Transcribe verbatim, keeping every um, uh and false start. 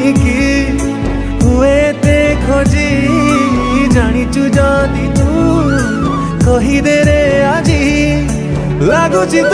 कि हुए ते खोजी जानिचु जदि तू कहीदे रे आजी लागुची।